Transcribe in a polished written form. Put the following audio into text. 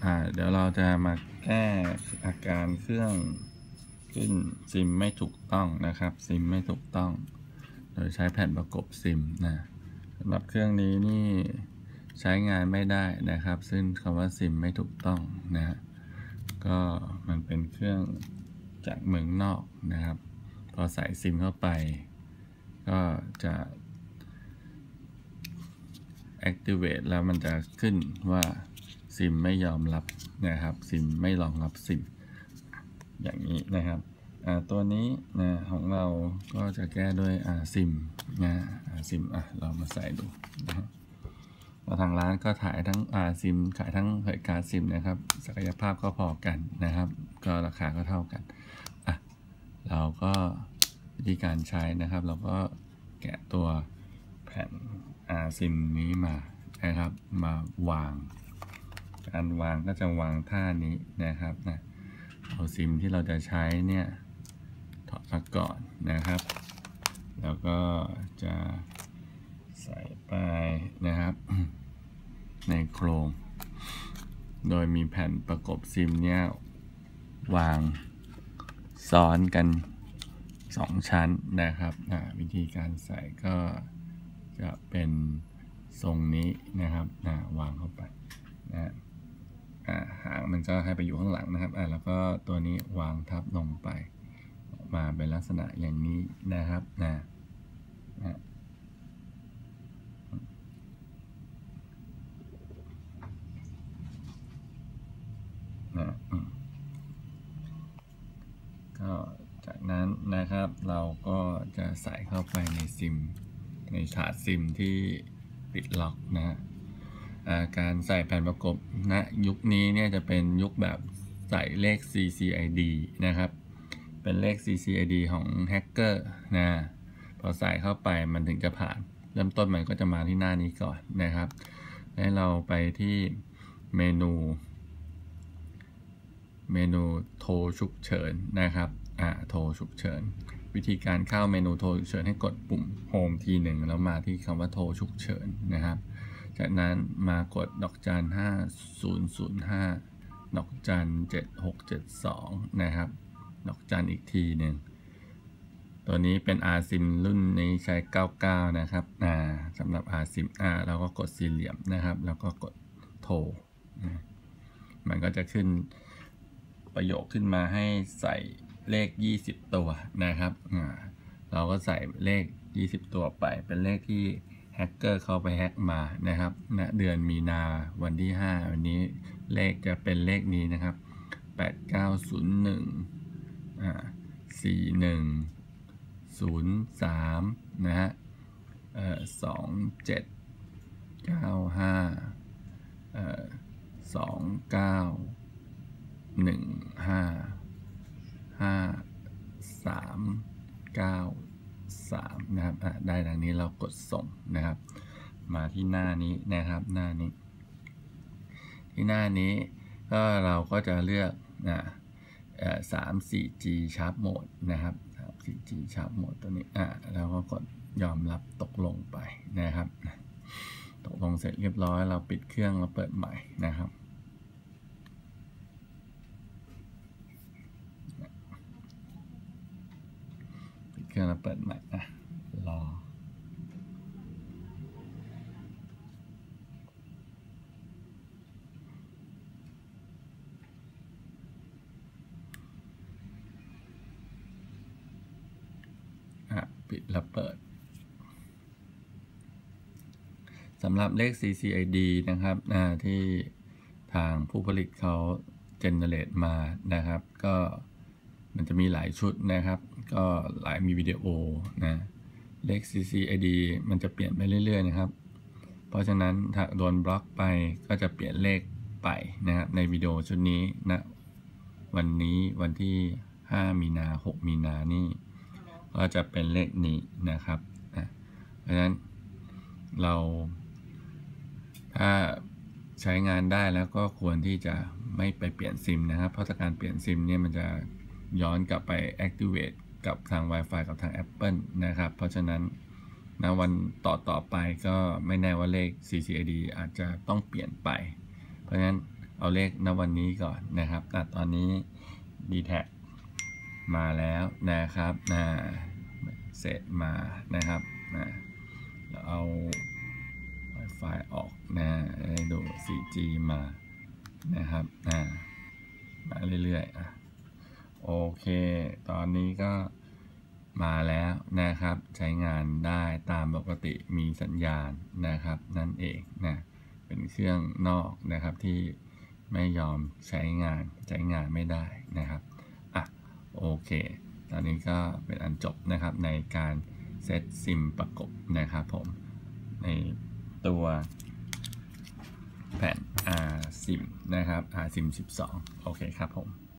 เดี๋ยวเราจะมาแก้อาการเครื่องขึ้นซิมไม่ถูกต้องนะครับซิมไม่ถูกต้องโดยใช้แผ่นประกบซิมนะสำหรับเครื่องนี้นี่ใช้งานไม่ได้นะครับซึ่งคำว่าซิมไม่ถูกต้องนะก็มันเป็นเครื่องจากเมืองนอกนะครับพอใส่ซิมเข้าไปก็จะ activate แล้วมันจะขึ้นว่าซิมไม่ยอมรับนะครับซิมไม่รองรับซิมอย่างนี้นะครับตัวนี้นะของเราก็จะแก้ด้วยซิมนะซิมเรามาใส่ดูนะทางร้านก็ขายทั้งซิมขายทั้งเผยการ์ดซิมนะครับศักยภาพก็พอกันนะครับก็ราคาก็เท่ากันเราก็วิธีการใช้นะครับเราก็แกะตัวแผ่นซิมนี้มานะครับมาวางการวางก็จะวางท่านี้นะครับเอาซิมที่เราจะใช้เนี่ยถอดมาก่อนนะครับแล้วก็จะใส่ไปนะครับในโครงโดยมีแผ่นประกบซิมเนี่ยวางซ้อนกัน2ชั้นนะครับวิธีการใส่ก็จะเป็นทรงนี้นะครับวางเข้าไปนะหางมันก็ให้ไปอยู่ข้างหลังนะครับแล้วก็ตัวนี้วางทับลงไปออกมาเป็นลักษณะอย่างนี้นะครับก็จากนั้นนะครับเราก็จะใส่เข้าไปในซิมในถาดซิมที่ปิดล็อกนะการใส่แผ่นประกบยุคนี้เนี่ยจะเป็นยุคแบบใส่เลข CCID นะครับเป็นเลข CCID ของแฮกเกอร์นะพอใส่เข้าไปมันถึงจะผ่านเริ่มต้นมันก็จะมาที่หน้านี้ก่อนนะครับให้เราไปที่เมนูโทรฉุกเฉินนะครับโทรฉุกเฉินวิธีการเข้าเมนูโทรฉุกเฉินให้กดปุ่มโฮมทีหนึ่งแล้วมาที่คำว่าโทรฉุกเฉินนะครับจากนั้นมากดดอกจัน5005ดอกจัน7672นะครับดอกจันอีกทีหนึ่งตัวนี้เป็น RSIM รุ่นนี้ใช้99นะครับสำหรับ RSIM เราก็กดสี่เหลี่ยมนะครับแล้วก็กดโทรมันก็จะขึ้นประโยคขึ้นมาให้ใส่เลข20ตัวนะครับเราก็ใส่เลข20ตัวไปเป็นเลขที่แฮกเกอร์เข้าไปแฮกมานะครับเดือนมีนาวันที่5วันนี้เลขจะเป็นเลขนี้นะครับ89014103นะฮะ2795295393นะครับได้ดังนี้เรากดส่งนะครับมาที่หน้านี้นะครับหน้านี้ที่หน้านี้ก็เราก็จะเลือก34G Sharp Mode นะครับ 34G Sharp Mode ตัวนี้แล้วก็กดยอมรับตกลงไปนะครับตกลงเสร็จเรียบร้อยเราปิดเครื่องแล้วเปิดใหม่นะครับปิดเครื่องแล้วเปิดใหม่รอปิดแล้วเปิดสำหรับเลข CCID นะครับที่ทางผู้ผลิตเขาเจเนเรตมานะครับก็มันจะมีหลายชุดนะครับก็มีวิดีโอเลข CCID มันจะเปลี่ยนไปเรื่อยๆนะครับเพราะฉะนั้นถ้าโดนบล็อกไปก็จะเปลี่ยนเลขไปนะครับในวิดีโอชุดนี้วันนี้วันที่5มีนา6มีนานี่ก็จะเป็นเลขนี้นะครับเพราะฉะนั้นเราถ้าใช้งานได้แล้วก็ควรที่จะไม่ไปเปลี่ยนซิมนะครับเพราะการเปลี่ยนซิมเนี่ยมันจะย้อนกลับไป activate กับทาง Wi-Fi กับทาง Apple นะครับเพราะฉะนั้นวันต่อไปก็ไม่แน่ว่าเลข CCID อาจจะต้องเปลี่ยนไปเพราะฉะนั้นเอาเลขณวันนี้ก่อนนะครับตอนนี้ DTAG มาแล้วนะครับเสร็จมานะครับเราเอา Wi-Fi ออกให้ดู 4G มานะครับมาเรื่อยๆโอเคตอนนี้ก็มาแล้วนะครับใช้งานได้ตามปกติมีสัญญาณนะครับนั่นเองเป็นเครื่องนอกนะครับที่ไม่ยอมใช้งานไม่ได้นะครับโอเคตอนนี้ก็เป็นอันจบนะครับในการเซตซิมประกบนะครับผมในตัวแผ่น RSIM นะครับ RSIM 12โอเคครับผม